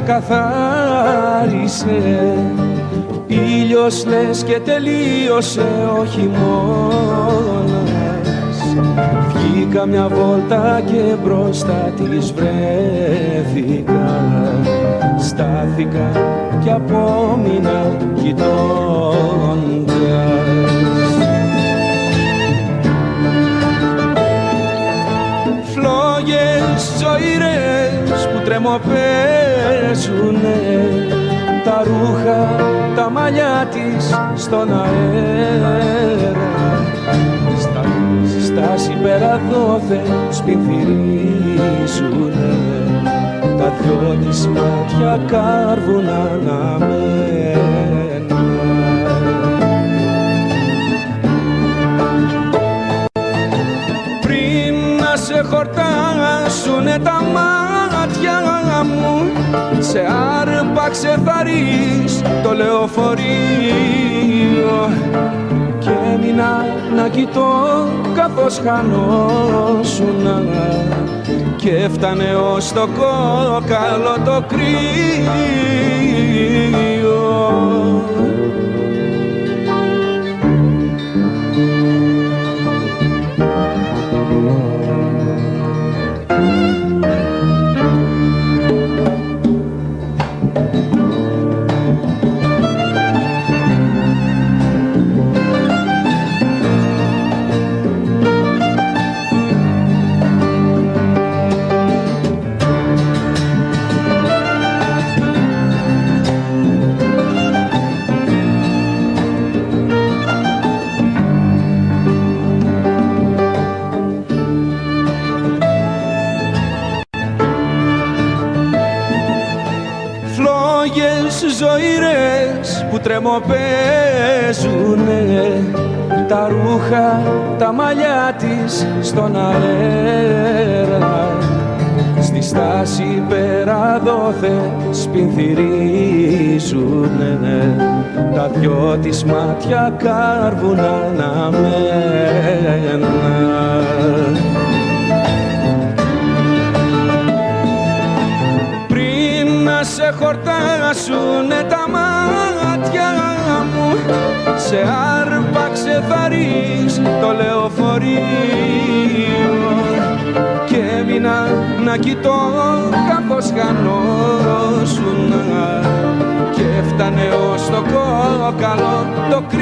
ξεκαθάρισε. Ήλιος λες και τελείωσε ο χειμώνας. Βγήκα μια βόλτα και μπροστά της βρέθηκα. Στάθηκα κι απόμεινα κοιτώντας. Φλόγες ζωηρές που τρεμοπαίζουνε, τα ρούχα, τα μαλλιά της στον αέρα. Στα συμπεραδόθε σπινθυρίζουνε, τα δυο της μάτια κάρβουνα αναμένα. Πριν να σε χορτάσουνε τα μάτια μου, σε άρπαξε θαρρής το λεωφορείο και έμεινα να κοιτώ καθώς χανόσουνα και έφτανε ως το κόκαλο το κρύο. Ζωηρές που τρεμοπαίζουνε, τα ρούχα, τα μαλλιά της στον αέρα. Στη στάση πέρα δόθε σπινθυρίζουνε, τα δυο της μάτια κάρβουνα αναμένα. Σε χορτάσουνε τα μάτια μου, σε άρπαξε θαρρής το λεωφορείο και έμεινα να κοιτώ καθώς χανόσουνα και έφτανε ως το κόκαλο το κρύο.